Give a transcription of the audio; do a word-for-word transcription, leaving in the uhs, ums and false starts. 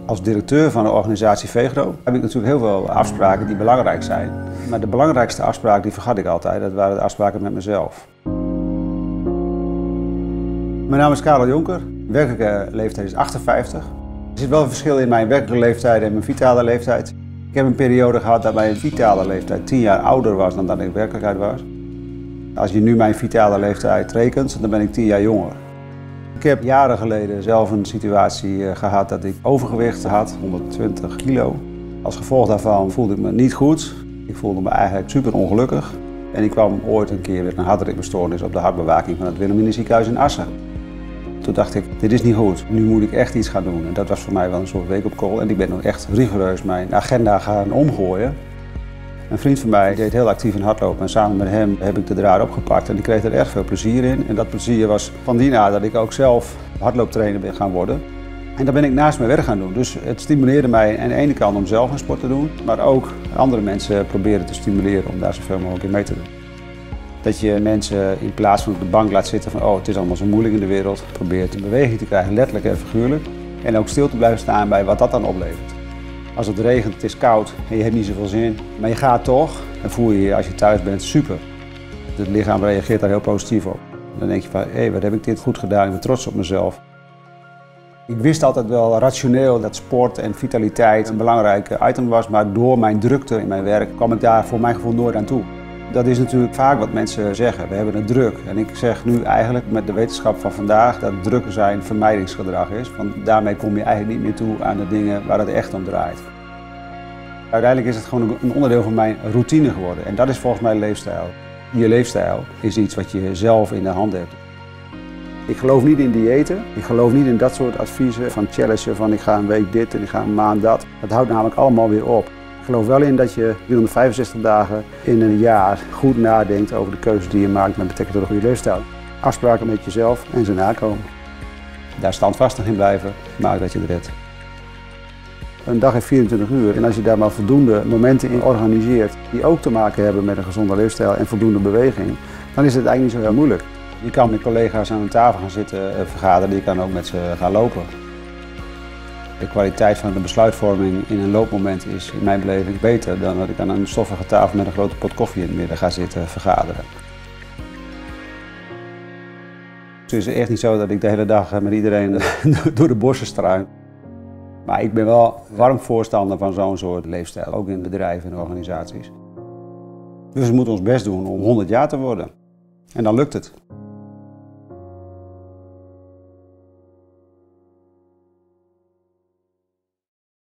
Als directeur van de organisatie VEGRO heb ik natuurlijk heel veel afspraken die belangrijk zijn. Maar de belangrijkste afspraak die vergat ik altijd, dat waren de afspraken met mezelf. Mijn naam is Karel Jonker, werkelijke leeftijd is achtenvijftig. Er zit wel een verschil in mijn werkelijke leeftijd en mijn vitale leeftijd. Ik heb een periode gehad dat mijn vitale leeftijd tien jaar ouder was dan dat ik in werkelijkheid was. Als je nu mijn vitale leeftijd rekent, dan ben ik tien jaar jonger. Ik heb jaren geleden zelf een situatie gehad dat ik overgewicht had, honderdtwintig kilo. Als gevolg daarvan voelde ik me niet goed. Ik voelde me eigenlijk super ongelukkig. En ik kwam ooit een keer met een hartritmestoornis op de hartbewaking van het Wilhelmina ziekenhuis in Assen. Toen dacht ik, dit is niet goed, nu moet ik echt iets gaan doen. En dat was voor mij wel een soort wake-up call. En ik ben ook echt rigoureus mijn agenda gaan omgooien. Een vriend van mij deed heel actief in hardlopen en samen met hem heb ik de draad opgepakt en ik kreeg er erg veel plezier in. En dat plezier was van die aard dat ik ook zelf hardlooptrainer ben gaan worden. En dat ben ik naast mijn werk gaan doen. Dus het stimuleerde mij aan de ene kant om zelf een sport te doen, maar ook andere mensen proberen te stimuleren om daar zoveel mogelijk in mee te doen. Dat je mensen in plaats van op de bank laat zitten van oh, het is allemaal zo moeilijk in de wereld, probeert in beweging te krijgen, letterlijk en figuurlijk. En ook stil te blijven staan bij wat dat dan oplevert. Als het regent, het is koud en je hebt niet zoveel zin, maar je gaat toch, dan voel je je als je thuis bent super. Het lichaam reageert daar heel positief op. Dan denk je van, hé, hey, wat heb ik dit goed gedaan, ik ben trots op mezelf. Ik wist altijd wel rationeel dat sport en vitaliteit een belangrijk item was, maar door mijn drukte in mijn werk kwam ik daar voor mijn gevoel nooit aan toe. Dat is natuurlijk vaak wat mensen zeggen, we hebben het druk. En ik zeg nu eigenlijk met de wetenschap van vandaag dat druk zijn vermijdingsgedrag is. Want daarmee kom je eigenlijk niet meer toe aan de dingen waar het echt om draait. Uiteindelijk is het gewoon een onderdeel van mijn routine geworden. En dat is volgens mij leefstijl. Je leefstijl is iets wat je zelf in de hand hebt. Ik geloof niet in diëten. Ik geloof niet in dat soort adviezen van challengen van ik ga een week dit en ik ga een maand dat. Dat houdt namelijk allemaal weer op. Ik geloof wel in dat je driehonderdvijfenzestig dagen in een jaar goed nadenkt over de keuzes die je maakt met betrekking tot een goede leefstijl. Afspraken met jezelf en ze nakomen. Daar standvastig in blijven, maakt dat je het redt. Een dag heeft vierentwintig uur en als je daar maar voldoende momenten in organiseert die ook te maken hebben met een gezonde leefstijl en voldoende beweging, dan is het eigenlijk niet zo heel moeilijk. Je kan met collega's aan een tafel gaan zitten vergaderen, je kan ook met ze gaan lopen. De kwaliteit van de besluitvorming in een loopmoment is in mijn beleving beter dan dat ik aan een stoffige tafel met een grote pot koffie in het midden ga zitten vergaderen. Het is echt niet zo dat ik de hele dag met iedereen door de bossen struin. Maar ik ben wel warm voorstander van zo'n soort leefstijl, ook in bedrijven en organisaties. Dus we moeten ons best doen om honderd jaar te worden. En dan lukt het.